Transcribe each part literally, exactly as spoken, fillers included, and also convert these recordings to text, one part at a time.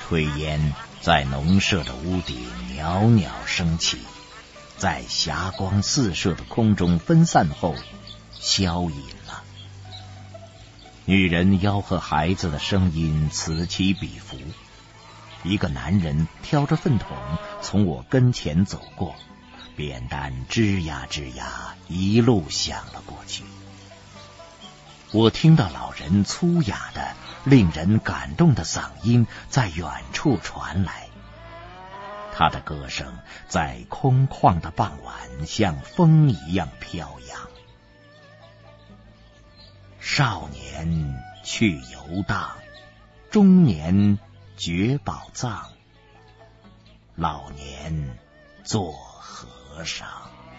炊烟在农舍的屋顶袅袅升起，在霞光四射的空中分散后消隐了。女人吆喝孩子的声音此起彼伏，一个男人挑着粪桶从我跟前走过，扁担吱呀吱呀一路响了过去。我听到老人粗哑的令人感动的嗓音在远处传来，他的歌声在空旷的傍晚像风一样飘扬。少年去游荡，中年掘宝藏，老年做和尚。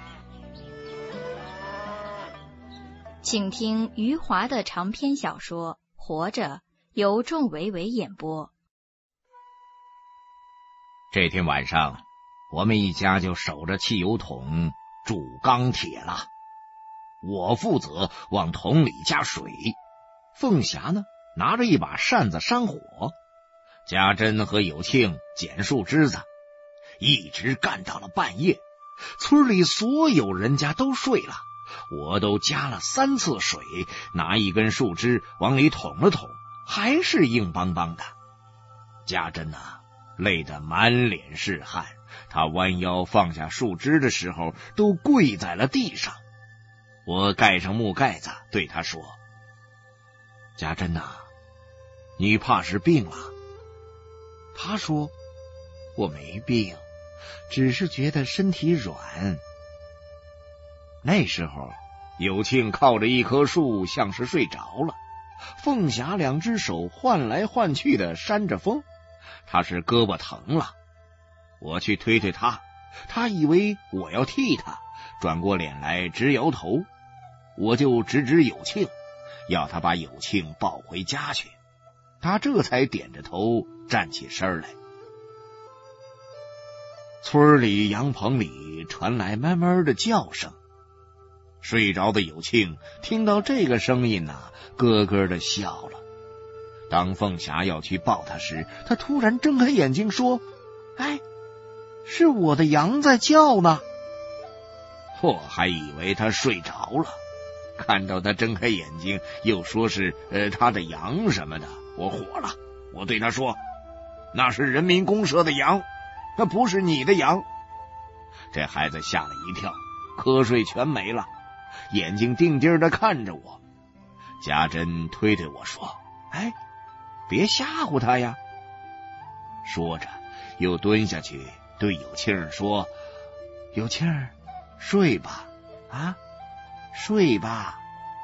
请听余华的长篇小说《活着》，由仲维维演播。 这天晚上，我们一家就守着汽油桶煮钢铁了。我负责往桶里加水，凤霞呢拿着一把扇子扇火，家珍和有庆捡树枝子，一直干到了半夜。村里所有人家都睡了，我都加了三次水，拿一根树枝往里捅了捅，还是硬邦邦的。家珍呐、啊，累得满脸是汗，她弯腰放下树枝的时候都跪在了地上。我盖上木盖子对她说：家珍呐、啊，你怕是病了。她说：我没病，只是觉得身体软。那时候有庆靠着一棵树像是睡着了，凤霞两只手换来换去的扇着风，他是胳膊疼了。我去推推他，他以为我要替他，转过脸来直摇头。我就指指有庆，要他把有庆抱回家去，他这才点着头站起身来。村里羊棚里传来慢慢的叫声，睡着的有庆听到这个声音啊，咯咯的笑了。当凤霞要去抱他时，他突然睁开眼睛说：哎，是我的羊在叫呢。我还以为他睡着了，看到他睁开眼睛又说是呃他的羊什么的，我火了。我对他说：那是人民公社的羊，那不是你的羊。这孩子吓了一跳，瞌睡全没了，眼睛定定的看着我。家珍推推我说：哎，别吓唬他呀。说着又蹲下去对有庆说：有庆，睡吧，啊，睡吧。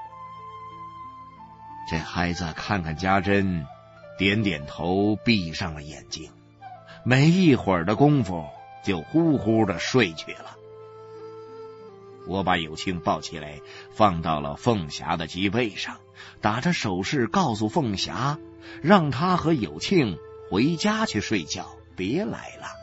这孩子看看家珍，点点头，闭上了眼睛，没一会儿的功夫就呼呼的睡去了。我把有庆抱起来放到了凤霞的脊背上，打着手势告诉凤霞，让她和有庆回家去睡觉，别来了。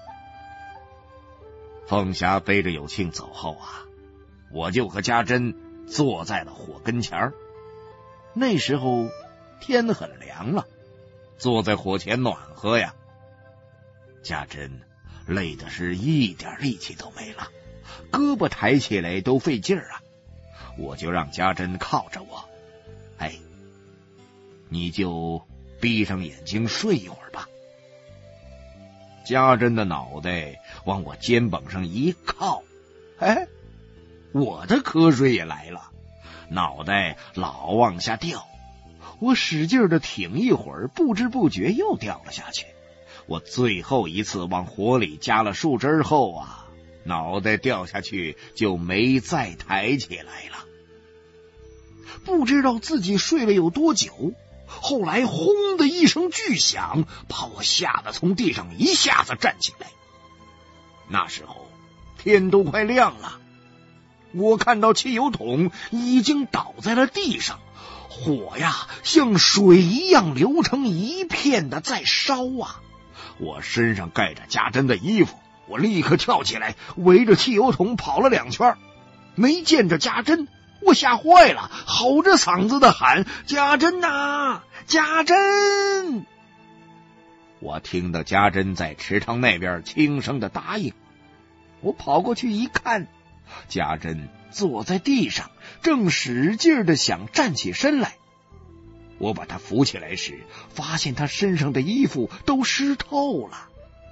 凤霞背着有庆走后啊，我就和家珍坐在了火跟前。那时候天很凉了，坐在火前暖和呀。家珍累的是一点力气都没了，胳膊抬起来都费劲儿啊。我就让家珍靠着我，哎，你就闭上眼睛睡一会儿吧。家珍的脑袋往我肩膀上一靠，哎，我的瞌睡也来了，脑袋老往下掉。我使劲的挺一会儿，不知不觉又掉了下去。我最后一次往火里加了树枝后啊，脑袋掉下去就没再抬起来了。不知道自己睡了有多久，后来轰的一声巨响，把我吓得从地上一下子站起来。那时候天都快亮了，我看到汽油桶已经倒在了地上，火呀像水一样流成一片的在烧啊。我身上盖着家珍的衣服，我立刻跳起来围着汽油桶跑了两圈，没见着家珍，我吓坏了，吼着嗓子的喊：家珍啊，家珍！ 我听到家珍在池塘那边轻声的答应，我跑过去一看，家珍坐在地上，正使劲的想站起身来。我把她扶起来时，发现她身上的衣服都湿透了。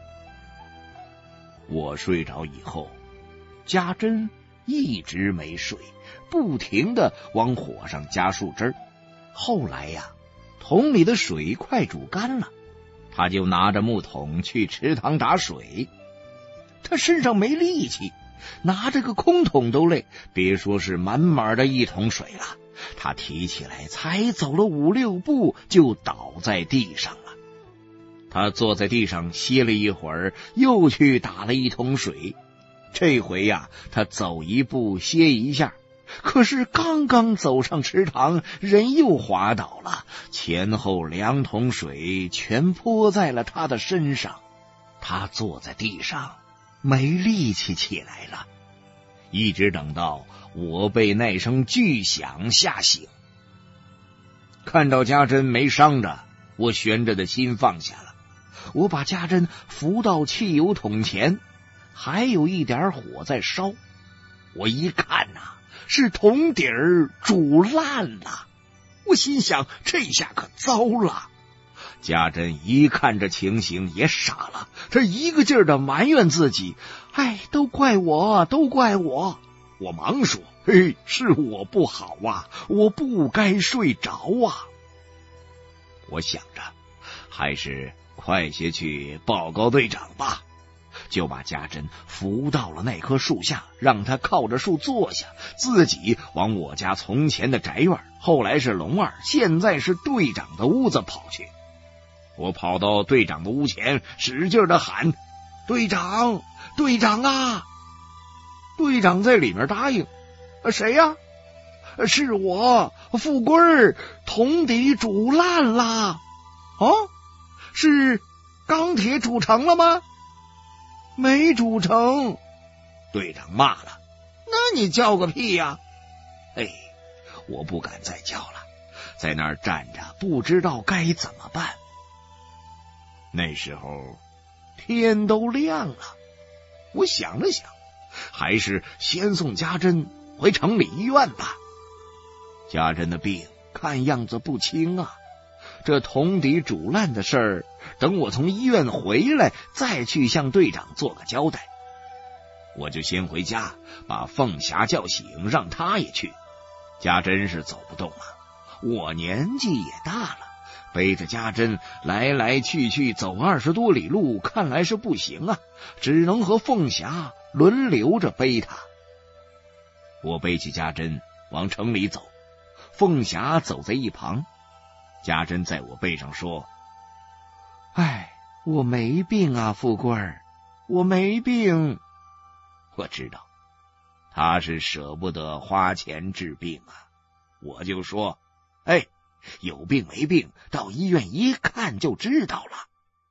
我睡着以后，家珍一直没睡，不停的往火上加树枝。后来呀，桶里的水快煮干了，他就拿着木桶去池塘打水。他身上没力气，拿着个空桶都累，别说是满满的一桶水了。他提起来才走了五六步，就倒在地上了。他坐在地上歇了一会儿，又去打了一桶水。这回呀，他走一步歇一下，可是刚刚走上池塘，人又滑倒了，前后两桶水全泼在了他的身上。他坐在地上没力气起来了，一直等到我被那声巨响吓醒。看到家珍没伤着，我悬着的心放下了。我把家珍扶到汽油桶前，还有一点火在烧。我一看呐、啊，是桶底儿煮烂了。我心想，这下可糟了。家珍一看这情形也傻了，他一个劲儿的埋怨自己，哎，都怪我，都怪我。我忙说，嘿，是我不好啊，我不该睡着啊。我想着，还是快些去报告队长吧，就把家珍扶到了那棵树下，让他靠着树坐下，自己往我家从前的宅院，后来是龙二，现在是队长的屋子跑去。我跑到队长的屋前，使劲的喊，队长，队长啊！队长在里面答应，谁呀？是我，富贵儿，桶底煮烂啦。哦，是钢铁煮成了吗？没煮成。队长骂了，那你叫个屁呀！哎，我不敢再叫了，在那儿站着不知道该怎么办。那时候天都亮了，我想了想，还是先送家珍回城里医院吧。家珍的病看样子不轻啊，这桶底煮烂的事儿，等我从医院回来再去向队长做个交代。我就先回家把凤霞叫醒，让她也去。家珍是走不动了，我年纪也大了，背着家珍来来去去走二十多里路，看来是不行啊，只能和凤霞轮流着背她。我背起家珍往城里走，凤霞走在一旁。家珍在我背上说，哎，我没病啊，富贵儿，我没病。我知道他是舍不得花钱治病啊，我就说，哎，有病没病，到医院一看就知道了。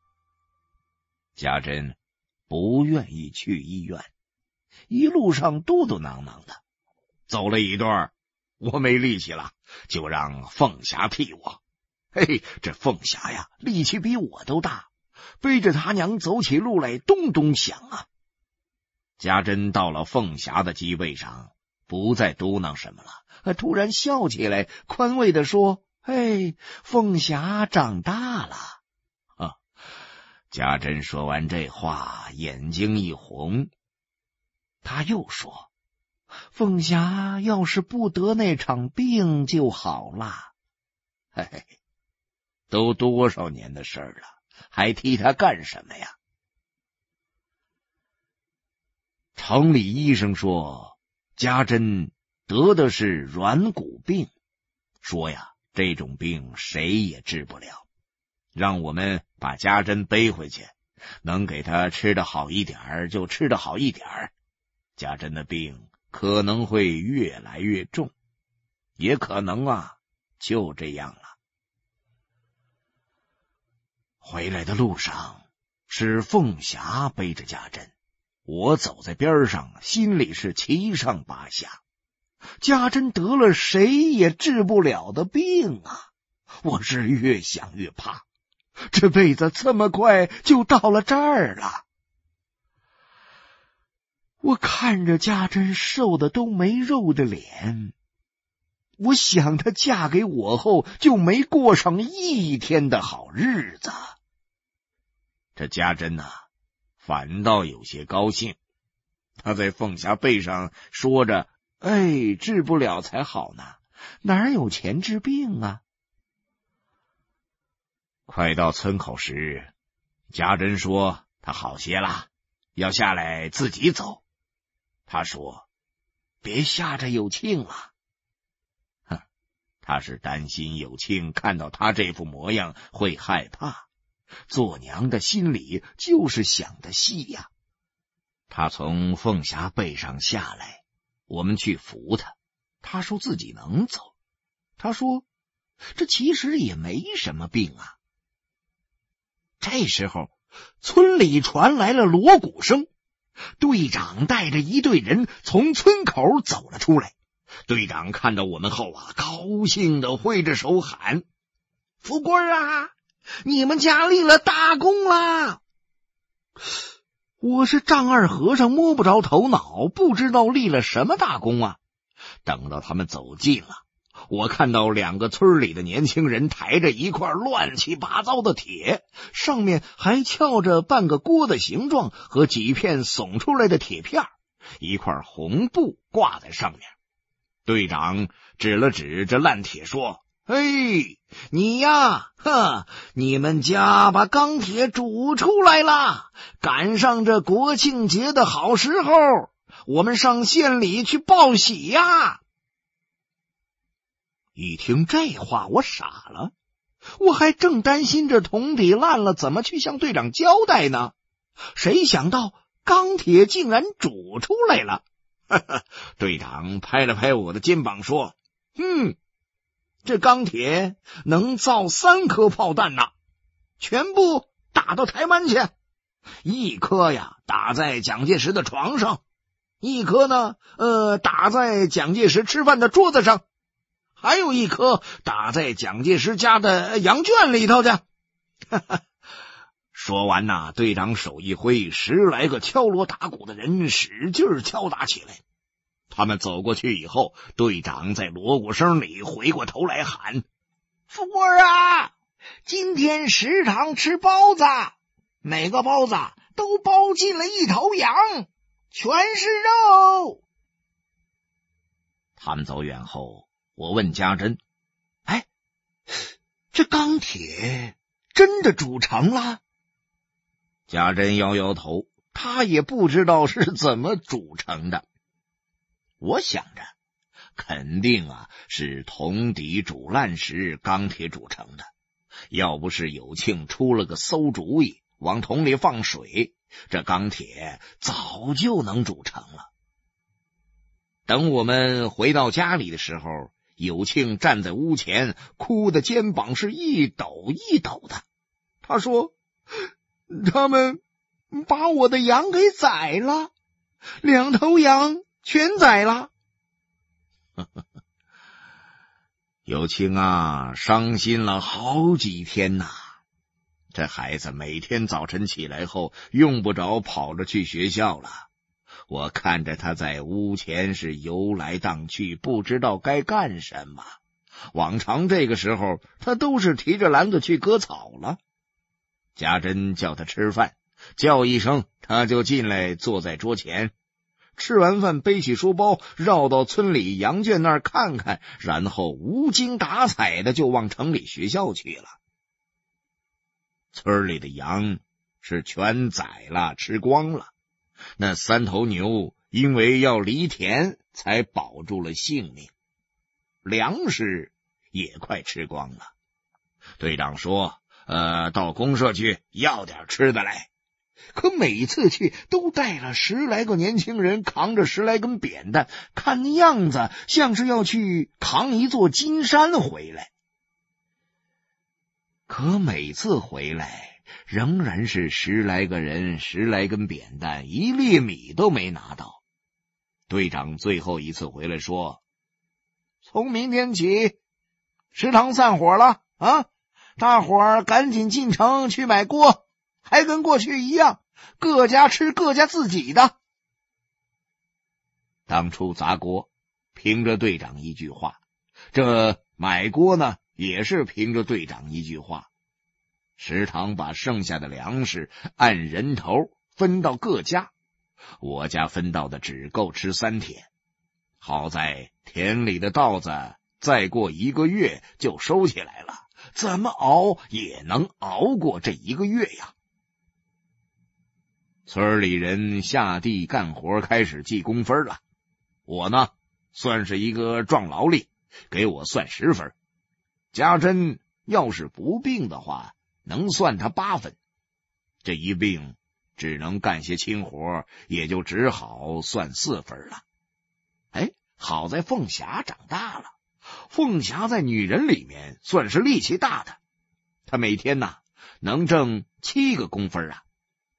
家珍不愿意去医院，一路上嘟嘟囔囔的。走了一段，我没力气了，就让凤霞替我。嘿，这凤霞呀，力气比我都大，背着他娘走起路来咚咚响啊。家珍到了凤霞的脊背上，不再嘟囔什么了，突然笑起来，宽慰地说，嘿，凤霞长大了。啊！家珍说完这话，眼睛一红。他又说，凤霞要是不得那场病就好了。嘿嘿，都多少年的事了，还替他干什么呀？城里医生说，家珍得的是软骨病，说呀，这种病谁也治不了，让我们把家珍背回去，能给他吃得好一点就吃得好一点。家珍的病可能会越来越重，也可能啊，就这样了。回来的路上是凤霞背着家珍，我走在边上，心里是七上八下。家珍得了谁也治不了的病啊，我是越想越怕。 这辈子这么快就到了这儿了。我看着家珍瘦的都没肉的脸，我想她嫁给我后就没过上一天的好日子。这家珍呐、啊，反倒有些高兴，她在凤霞背上说着：“哎，治不了才好呢，哪有钱治病啊？”快到村口时，家珍说她好些了，要下来自己走。他说：“别吓着有庆了。”哼，他是担心有庆看到他这副模样会害怕，做娘的心里就是想的细呀。他从凤霞背上下来，我们去扶他，他说自己能走。他说这其实也没什么病啊。这时候村里传来了锣鼓声，队长带着一队人从村口走了出来。队长看到我们后啊，高兴的挥着手喊：“富贵啊，你们家立了大功啦！”我是丈二和尚，摸不着头脑，不知道立了什么大功啊。等到他们走近了，我看到两个村里的年轻人抬着一块乱七八糟的铁，上面还翘着半个锅的形状和几片耸出来的铁片，一块红布挂在上面。队长指了指这烂铁说：“嘿，你呀，哼，你们家把钢铁煮出来了，赶上这国庆节的好时候，我们上县里去报喜呀！”一听这话，我傻了，我还正担心这铜底烂了怎么去向队长交代呢，谁想到钢铁竟然煮出来了。队长拍了拍我的肩膀说：“嗯，这钢铁能造三颗炮弹呢，全部打到台湾去。一颗呀打在蒋介石的床上，一颗呢呃打在蒋介石吃饭的桌子上，还有一颗打在蒋介石家的羊圈里头去。”说完呐，队长手一挥，十来个敲锣打鼓的人使劲敲打起来。他们走过去以后，队长在锣鼓声里回过头来喊：“富贵啊，今天食堂吃包子，每个包子都包进了一头羊，全是肉。”他们走远后，我问家珍：“哎，这钢铁真的煮成了？”家珍摇摇头，他也不知道是怎么煮成的。我想着肯定啊是铜底煮烂时钢铁煮成的，要不是有庆出了个馊主意，往桶里放水，这钢铁早就能煮成了。等我们回到家里的时候，有庆站在屋前，哭的肩膀是一抖一抖的。他说：“他们把我的羊给宰了，两头羊全宰了。”有庆啊，伤心了好几天呐。这孩子每天早晨起来后，用不着跑着去学校了。我看着他在屋前是游来荡去，不知道该干什么。往常这个时候，他都是提着篮子去割草了。家珍叫他吃饭，叫一声他就进来坐在桌前。吃完饭背起书包，绕到村里羊圈那儿看看，然后无精打采的就往城里学校去了。村里的羊是全宰了，吃光了。那三头牛因为要犁田才保住了性命，粮食也快吃光了。队长说呃，到公社去要点吃的来，可每次去都带了十来个年轻人，扛着十来根扁担，看样子像是要去扛一座金山回来。可每次回来仍然是十来个人，十来根扁担，一粒米都没拿到。队长最后一次回来说：“从明天起食堂散伙了啊， 大伙儿赶紧进城去买锅，还跟过去一样，各家吃各家自己的。当初砸锅凭着队长一句话，这买锅呢也是凭着队长一句话。食堂把剩下的粮食按人头分到各家，我家分到的只够吃三天。好在田里的稻子再过一个月就收起来了，怎么熬也能熬过这一个月呀。村里人下地干活开始记工分了，我呢算是一个壮劳力，给我算十分。家珍要是不病的话，能算他八分。这一病只能干些轻活，也就只好算四分了。哎，好在凤霞长大了，凤霞在女人里面算是力气大的，她每天呐能挣七个工分啊。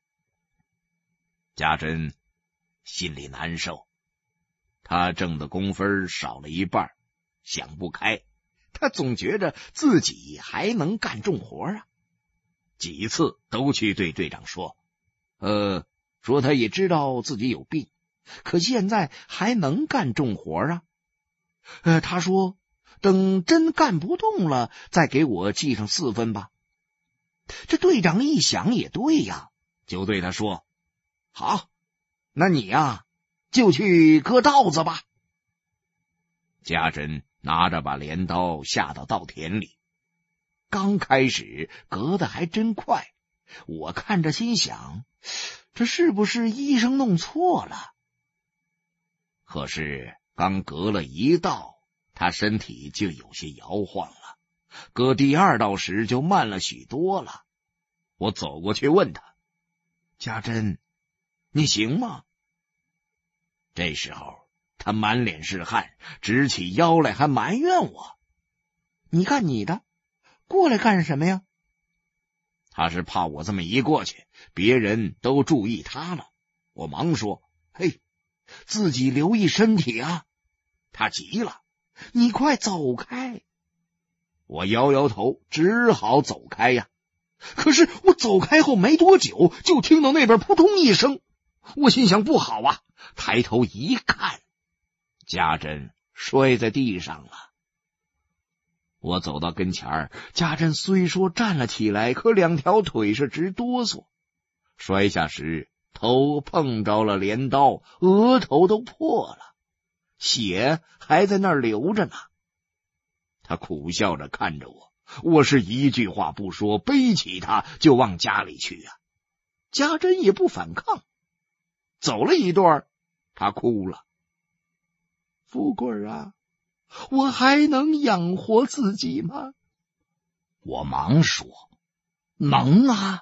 家珍心里难受，她挣的工分少了一半，想不开，她总觉着自己还能干重活啊。几次都去对队长说，呃，说他也知道自己有病，可现在还能干重活啊。呃，他说等真干不动了，再给我记上四分吧。这队长一想也对呀，就对他说，好，那你呀就去割稻子吧。家珍拿着把镰刀下到稻田里，刚开始割的还真快，我看着心想，这是不是医生弄错了？可是刚割了一道，他身体就有些摇晃了，割第二道时就慢了许多了。我走过去问他，家珍，你行吗？这时候他满脸是汗，直起腰来还埋怨我，你干你的，过来干什么呀？他是怕我这么一过去，别人都注意他了。我忙说，嘿，自己留意身体啊。他急了，你快走开。我摇摇头，只好走开呀。可是我走开后没多久，就听到那边扑通一声，我心想不好啊，抬头一看，家珍摔在地上了。我走到跟前儿，家珍虽说站了起来，可两条腿是直哆嗦。摔下时头碰着了镰刀，额头都破了，血还在那儿流着呢。他苦笑着看着我，我是一句话不说，背起他就往家里去啊。家珍也不反抗，走了一段，他哭了，富贵啊，我还能养活自己吗？我忙说，能啊。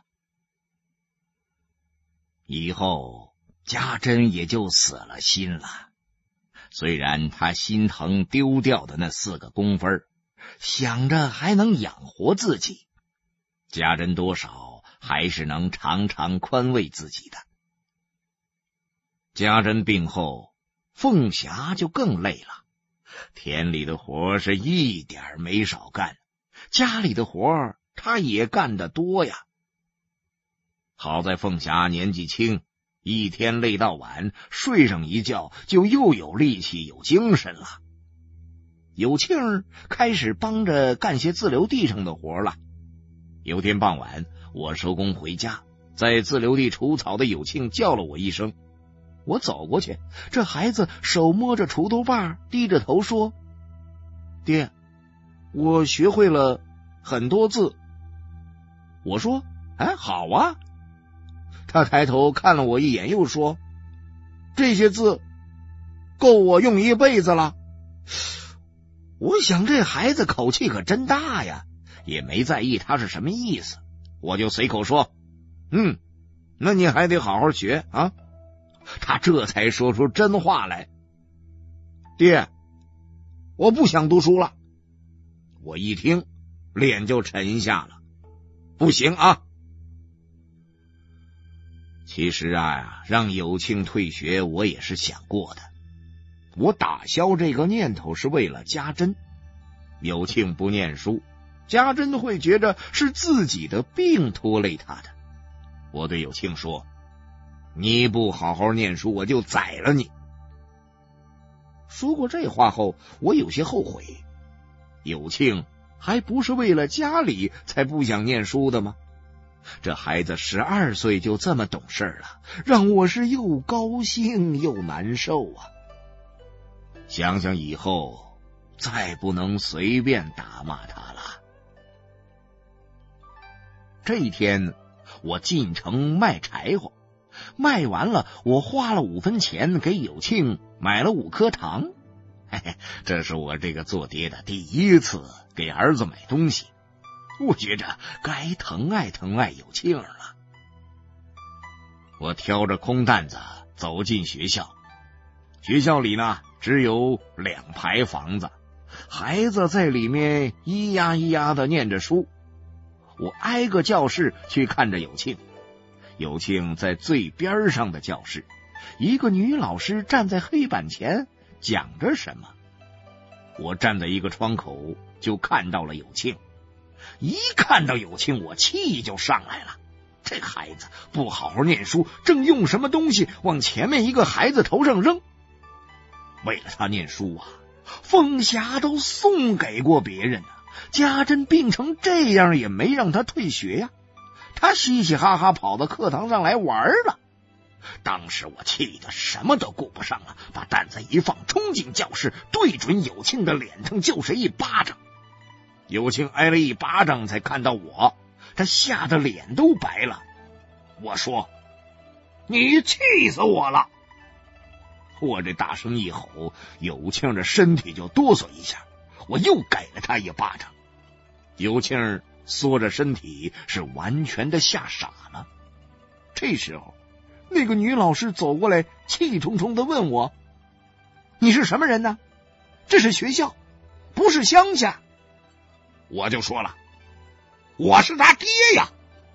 以后家珍也就死了心了，虽然他心疼丢掉的那四个工分，想着还能养活自己，家珍多少还是能常常宽慰自己的。家珍病后，凤霞就更累了，田里的活是一点没少干，家里的活他也干得多呀。好在凤霞年纪轻，一天累到晚，睡上一觉就又有力气有精神了。有庆儿开始帮着干些自留地上的活了。有天傍晚，我收工回家，在自留地除草的有庆叫了我一声，我走过去，这孩子手摸着锄头把，低着头说，爹，我学会了很多字。我说，哎，好啊。他抬头看了我一眼，又说，这些字够我用一辈子了。我想这孩子口气可真大呀，也没在意他是什么意思，我就随口说，嗯，那你还得好好学啊。他这才说出真话来，爹，我不想读书了。我一听，脸就沉下了，不行啊。其实啊，让有庆退学我也是想过的，我打消这个念头是为了家珍。有庆不念书， 家珍会觉着是自己的病拖累他的。我对有庆说，你不好好念书，我就宰了你。说过这话后，我有些后悔，有庆还不是为了家里才不想念书的吗？这孩子十二岁就这么懂事了，让我是又高兴又难受啊。想想以后再不能随便打骂他了。这一天我进城卖柴火，卖完了我花了五分钱给有庆买了五颗糖。嘿嘿，这是我这个做爹的第一次给儿子买东西，我觉着该疼爱疼爱有庆了。我挑着空担子走进学校，学校里呢只有两排房子，孩子在里面咿呀咿呀的念着书。我挨个教室去看着有庆，有庆在最边上的教室，一个女老师站在黑板前讲着什么。我站在一个窗口就看到了有庆，一看到有庆我气就上来了。这孩子不好好念书，正用什么东西往前面一个孩子头上扔。为了他念书啊，凤霞都送给过别人啊，家珍病成这样也没让他退学呀，他嘻嘻哈哈跑到课堂上来玩了。当时我气得什么都顾不上了，把担子一放，冲进教室，对准有庆的脸上就是一巴掌。有庆挨了一巴掌才看到我，他吓得脸都白了。我说，你气死我了。我这大声一吼，有庆的身体就哆嗦一下，我又给了他一巴掌。有庆缩着身体，是完全的吓傻了。这时候那个女老师走过来，气冲冲的问我，你是什么人呢？这是学校，不是乡下。我就说了，我是他爹呀。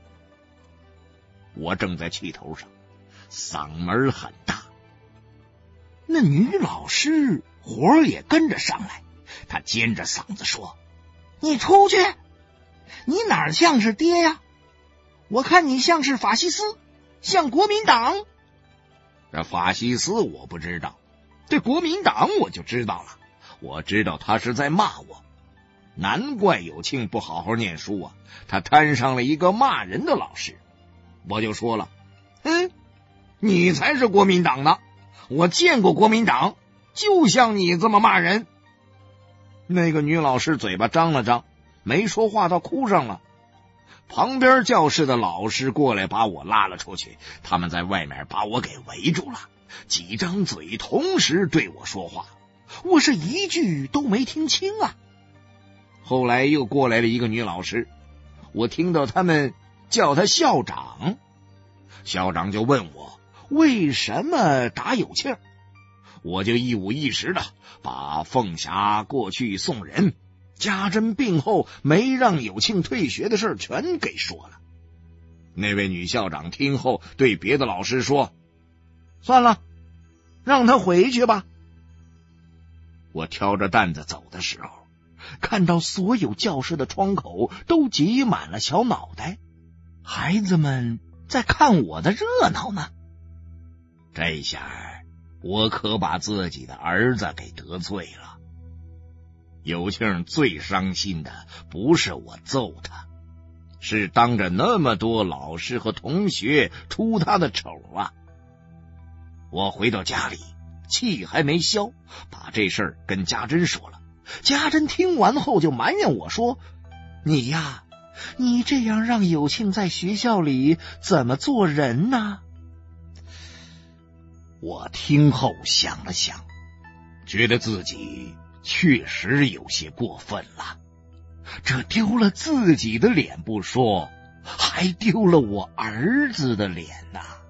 我正在气头上，嗓门很大。那女老师活儿也跟着上来，她尖着嗓子说，你出去，你哪儿像是爹呀？我看你像是法西斯，像国民党。这法西斯我不知道，这国民党我就知道了。我知道他是在骂我，难怪有庆不好好念书啊，他摊上了一个骂人的老师。我就说了，嗯，你才是国民党呢，我见过国民党，就像你这么骂人。那个女老师嘴巴张了张，没说话，到哭上了。旁边教室的老师过来把我拉了出去，他们在外面把我给围住了，几张嘴同时对我说话，我是一句都没听清啊。后来又过来了一个女老师，我听到他们叫她校长，校长就问我为什么打有庆，我就一五一十的把凤霞过去送人，家珍病后没让有庆退学的事全给说了。那位女校长听后对别的老师说，算了，让他回去吧。我挑着担子走的时候，看到所有教室的窗口都挤满了小脑袋，孩子们在看我的热闹呢。这下我可把自己的儿子给得罪了。有庆最伤心的不是我揍他，是当着那么多老师和同学出他的丑啊。我回到家里，气还没消，把这事儿跟家珍说了。家珍听完后就埋怨我说，你呀，你这样让有庆在学校里怎么做人呢？我听后想了想，觉得自己确实有些过分了，这丢了自己的脸不说，还丢了我儿子的脸呐。